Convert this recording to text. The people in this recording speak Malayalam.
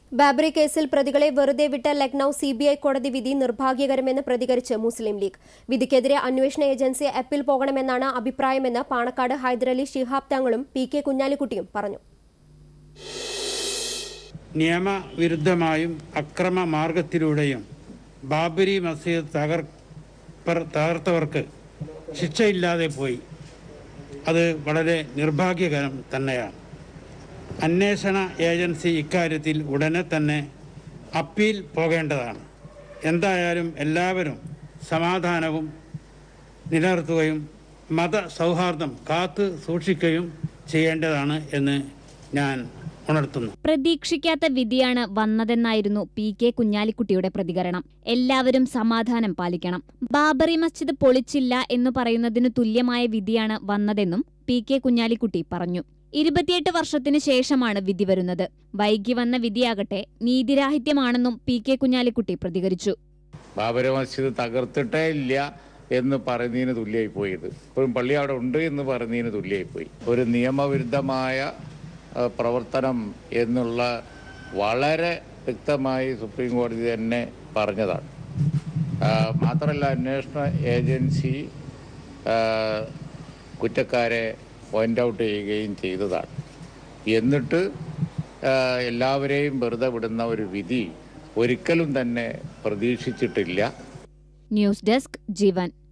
ബാബറി കേസിൽ പ്രതികളെ വെറുതെ വിട്ട ലക്നൌ സിബിഐ കോടതി വിധി നിർഭാഗ്യകരമെന്ന് പ്രതികരിച്ച് മുസ്ലിം ലീഗ്. വിധിക്കെതിരെ അന്വേഷണ ഏജൻസി അപ്പീൽ പോകണമെന്നാണ് അഭിപ്രായമെന്ന് പാണക്കാട് ഹൈദരലി ശിഹാബ് തങ്ങളും PK കുഞ്ഞാലിക്കുട്ടിയും പറഞ്ഞു. നിയമവിരുദ്ധമായും അക്രമ മാർഗത്തിലൂടെയും ബാബരി മസ്ജിദ് തകർത്തവർക്ക് ശിക്ഷയില്ലാതെ പോയി. അത് വളരെ നിർഭാഗ്യകരം തന്നെയാണ്. അന്വേഷണ ഏജൻസി ഇക്കാര്യത്തിൽ ഉടനെ തന്നെ അപ്പീൽ പോകേണ്ടതാണ്. എന്തായാലും എല്ലാവരും സമാധാനവും നിലനിർത്തുകയും മതസൗഹാർദ്ദം കാത്തു സൂക്ഷിക്കുകയും ചെയ്യേണ്ടതാണ് എന്ന് ഞാൻ ഉണർത്തുന്നു. പ്രതീക്ഷിക്കാത്ത വിധിയാണ് വന്നതെന്നായിരുന്നു PK കുഞ്ഞാലിക്കുട്ടിയുടെ പ്രതികരണം. എല്ലാവരും സമാധാനം പാലിക്കണം. ബാബറി മസ്ജിദ് പൊളിച്ചില്ല എന്ന് പറയുന്നതിനു തുല്യമായ വിധിയാണ് വന്നതെന്നും PK കുഞ്ഞാലിക്കുട്ടി പറഞ്ഞു. 28 വർഷത്തിനു ശേഷമാണ് വിധി വരുന്നത്. വൈകി വന്ന വിധിയാകട്ടെ നീതിരാഹിത്യമാണെന്നും PK കുഞ്ഞാലിക്കുട്ടി പ്രതികരിച്ചു. ബാബരി മസ്ജിദ് തകർത്തിട്ടേ ഇല്ല എന്ന് പറയുന്നതിന് തുല്യമായി പോയത്, ഇപ്പോഴും പള്ളി അവിടെ ഉണ്ട് എന്ന് പറയുന്നതിന് തുല്യമായി പോയി. ഒരു നിയമവിരുദ്ധമായ പ്രവർത്തനം എന്നുള്ള വളരെ വ്യക്തമായി സുപ്രീം കോടതി തന്നെ പറഞ്ഞതാണ്. മാത്രമല്ല, അന്വേഷണ ഏജൻസി കുറ്റക്കാരെ പോയിന്റ് ഔട്ട് ചെയ്യുകയും ചെയ്തതാണ്. എന്നിട്ട് എല്ലാവരെയും വെറുതെ വിടുന്ന ഒരു വിധി ഒരിക്കലും തന്നെ പ്രതീക്ഷിച്ചിട്ടില്ല. ന്യൂസ് ഡെസ്ക് ജീവൻ.